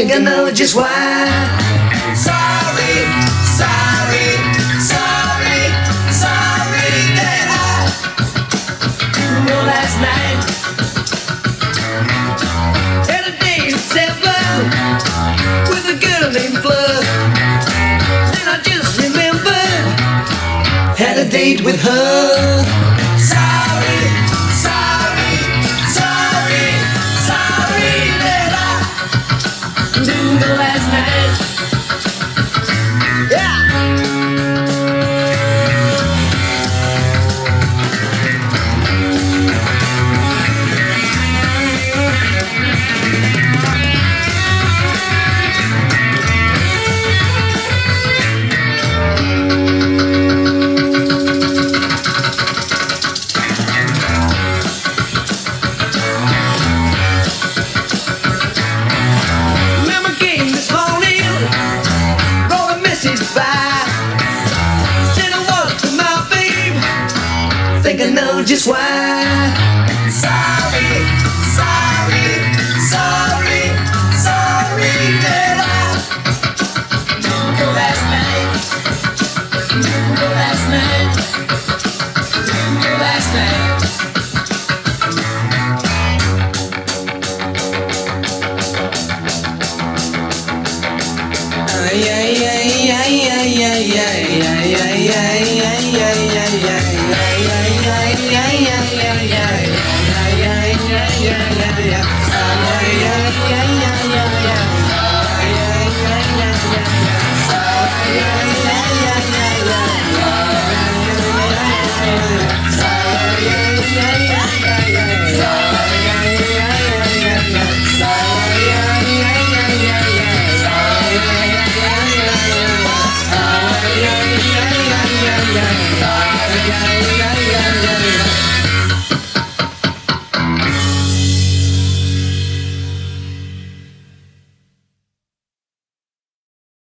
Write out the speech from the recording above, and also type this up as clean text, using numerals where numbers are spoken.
think I know just why. Sorry, sorry, sorry, sorry that I didn't know last night. Had a date at 7 with a girl named Flood. Then I just remembered, had a date with her. Sorry, sorry, sorry, sorry that I didn't go last night. Yeah. Think I know just why. Sorry, sorry, sorry, sorry that I didn't go last night. Didn't go last night. Didn't go last night. Yeah, yeah, yeah, yeah, yeah, yeah, yeah, yeah, yeah, yeah, yeah, yeah. Yeah.